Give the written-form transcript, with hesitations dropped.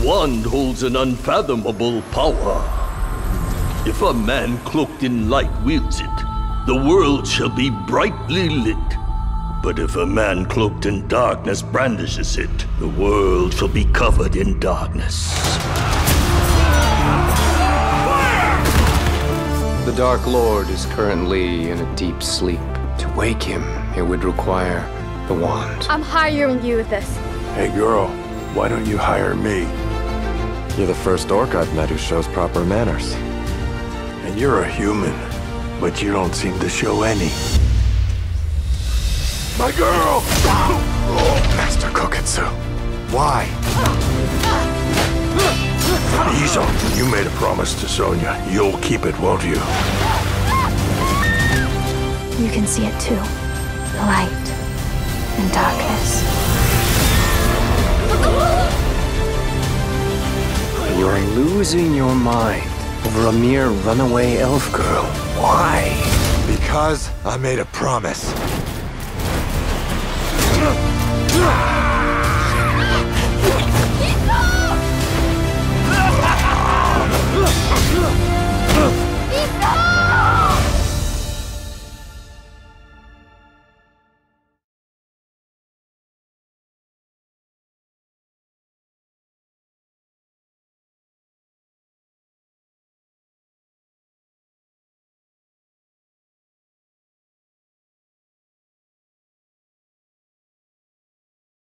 wand holds an unfathomable power. If a man cloaked in light wields it, the world shall be brightly lit. But if a man cloaked in darkness brandishes it, the world shall be covered in darkness. The Dark Lord is currently in a deep sleep. To wake him, it would require the wand. I'm hiring you with this. Hey girl, why don't you hire me? You're the first orc I've met who shows proper manners. And you're a human, but you don't seem to show any. My girl! Master Koketsu, why? Ease on. You made a promise to Sonya. You'll keep it, won't you? You can see it too. The light and darkness. You're losing your mind over a mere runaway elf girl. Why? Because I made a promise.